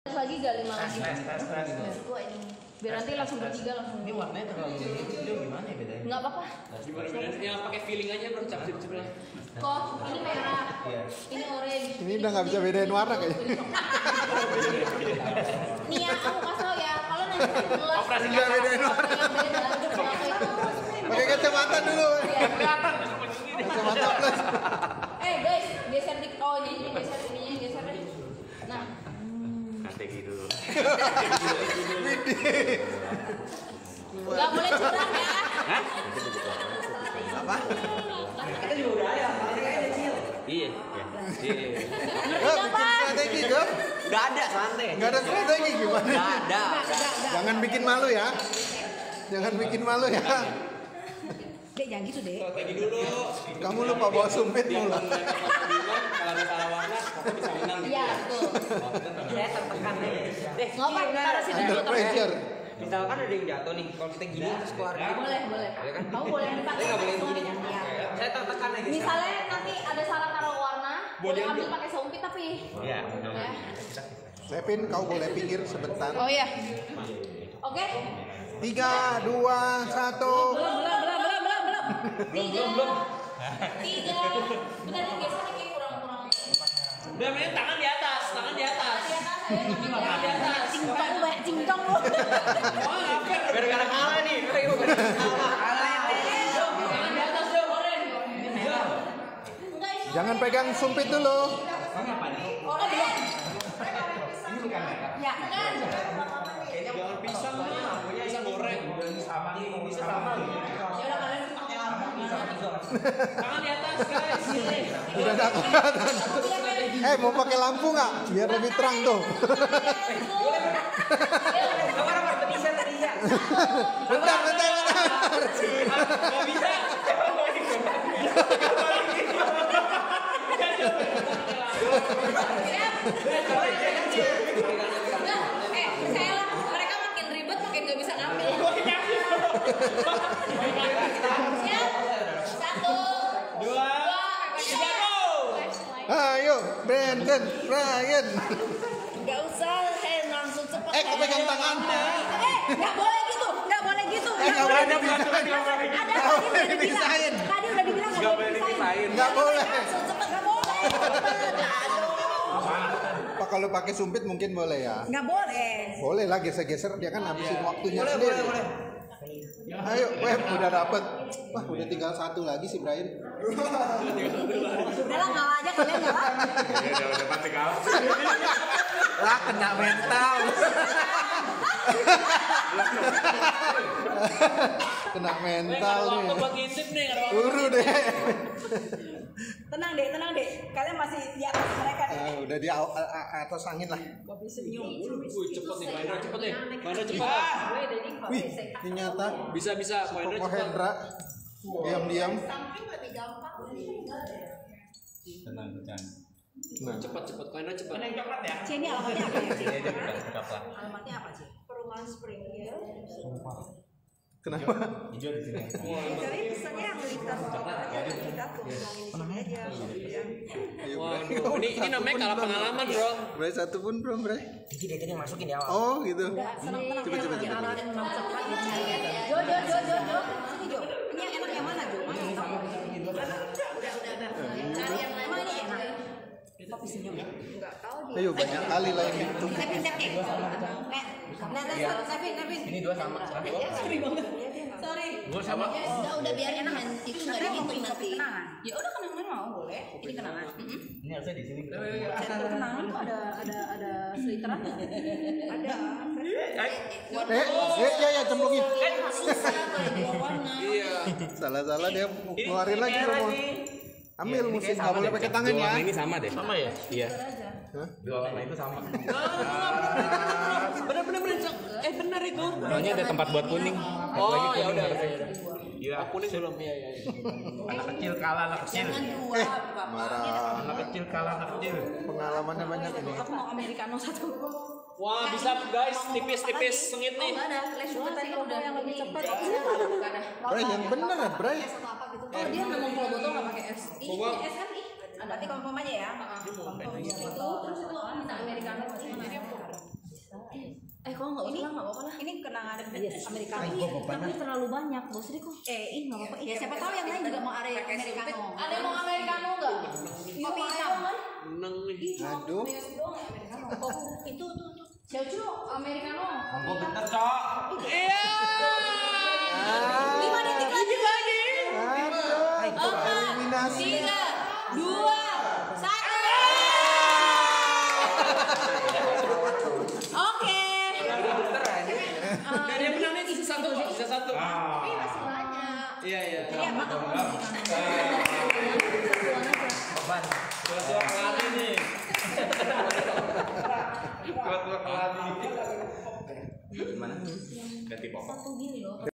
Lagi gak 5 lagi? Gitu. Biar nanti langsung bertiga langsung. Ini warnanya terlalu hijau gimana ya bedanya? Enggak apa-apa. Gimana bedanya? Pakai feeling aja bro, cap sebelah. Kok ini merah, ini orange. Ini udah nggak bisa bedain warna kayaknya. Nih ya, aku kasih tau ya, kalau nanti gelas Operasi Nggak bedain warna. Pakai kacamata dulu. Kacamata plus. Guys, geser dik. Oh ini geser ininya, geser deh. Nah, Strategi dulu. nggak boleh curang ya. Apa? Kita juga udah ya, Iya. Bikin strategi dong. udah ada santai. Nggak ada strategi gimana? Nggak ada. Jangan bikin malu ya. Jangan bikin malu ya. Dek jangan gitu deh. Strategi dulu. Kamu lupa bawa sumpit mulu. Kalau ada salah warna, pokoknya bisa menang gitu. Iya betul. Saya tertekan aja. Nggak apa, taruh sini Under dulu terus. pressure. Misalkan ada yang jatuh nih, kalau kita gini terus keluar. Boleh. Ya kan? Kamu boleh dipakai. Saya nggak boleh begini. Iya. Saya tertekan aja. Misalnya nanti ada salah taruh warna, boleh ambil pakai sumpit tapi. Iya. Ya. Levin, kau boleh pinggir sebentar. Oh iya. Oke. 3, 2, 1. Belum. Tiga. Bentar nih geser nih kurang. Udah mending tangan di atas, tangan di atas. Tangan di atas. Cincong banyak cincong lu. Gara-gara kalah nih. Kalah. Tangan di atas dong, Oren. Jangan pegang sumpit dulu. Ya kan. Jangan pisang lah, pisang goreng. Bisa sama. Tangan di atas guys. Udah nggak kelihatan. Mau pakai lampu nggak? Biar lebih terang tuh. Apa petisan tadi ya? Bentar. Gak bisa. Saya mereka makin ribet makin gak bisa ngambil. Siap. 1, 2, 3, go. Ayo, Brandon, Brian. Gak usah, langsung cepet. Kau pegang tangannya. Gak boleh gitu. Nggak boleh dipisahin. Tadi udah dibilang gak boleh dipisahin. Nggak boleh. Langsung cepet, gak boleh. Apa kalau pakai sumpit mungkin boleh ya? Gak boleh. Boleh lah geser-geser, dia kan habisin waktunya sendiri. Ayo, Web udah dapet. Wah, udah tinggal 1 lagi sih Brian. Udah lah, ngalah aja kalian ngalah. Udah pasti kalah. Lah kena mental. Kena mental nih. Waktu buat ngintip nih, ada waktu. Buru deh. Tenang deh. Kalian masih di atas mereka nih. Udah di atas angin lah. Kopi senyum. Wih, cepet nih, Mahendra cepet nih. Mahendra cepet. Wih, ternyata Bisa, Mahendra Koko cepet. Hendra diam-diam. Samping lebih gampang. Nah, Cepet, Mahendra cepet. Ci, ini alamatnya apa ya, Ci? Alamatnya apa, Ci? Perumahan Spring Hill. kenapa? Jadi pesannya yang lintas kita pulangin aja. Ayo, Waduh, ini namanya kalah pengalaman bro. Bray 1 pun belum, Bray. Jadi dia tadi masukin di awal. Oh, gitu. Senang-senang Coba. diarahin memang cepat ya. Jo. Sini Jo. Ini yang enak yang mana Jo? Mana yang kamu? Udah. Cari yang mana ini enak? Kopi senyum. Enggak tahu dia. Ayo, banyak kali lah yang ditunggu. Nevin. Ini 2 sama. Sorry banget. Sorry. Gua sama. Udah biar enak itu enggak dihitung nanti. Ya udah kenangan mau boleh. Ini kenangan. Ini harusnya di sini. Satu kenangan tuh ada seliteran. Ada. Ya, cemplungin. Susah kalau dua warna. Iya. Salah dia keluarin lagi promo. Ambil musim, nggak boleh pakai tangan ya. Ini sama deh. Sama ya? Iya. Dua warna itu sama. Bener. Bener itu. Soalnya ada tempat buat kuning. Oh, ya udah. Iya. Kuning belum, iya. Anak kecil kalah anak kecil. Jangan dua, Bapak. Marah. Anak kecil kalah anak kecil. Pengalamannya banyak ini. Aku mau americano 1. Wah, bisa guys, tipis-tipis sengit nih. Enggak ada, flash juga tadi udah yang lebih cepat. Bray, yang bener ya, Bray. Oh, dia ngomong kalau botol nggak pakai es. Ini es kan nih. Berarti confirm aja ya. Itu terus itu minta americano. kok nggak usah nggak apa-apa lah. Ini kenangan Amerika. Tapi terlalu banyak, bos deh kok. Ih nggak apa-apa. Ya siapa tahu yang lain juga mau americano. Ada yang mau americano nggak? Kopi hitam. Menang nih. Aduh. Itu. Jauh americano. Gue bentar, Cok. Iya. 5 detik lagi. Aduh. Eliminasi. 3, 2, 1. Oke. Dan yang menang nih sisa 1 kok, sisa 1. Tapi masih banyak. Iya. Iya, makan Beban. Tua-tua keladi nih. Tua-tua keladi. Gimana? Ganti pokok. Satu gini loh.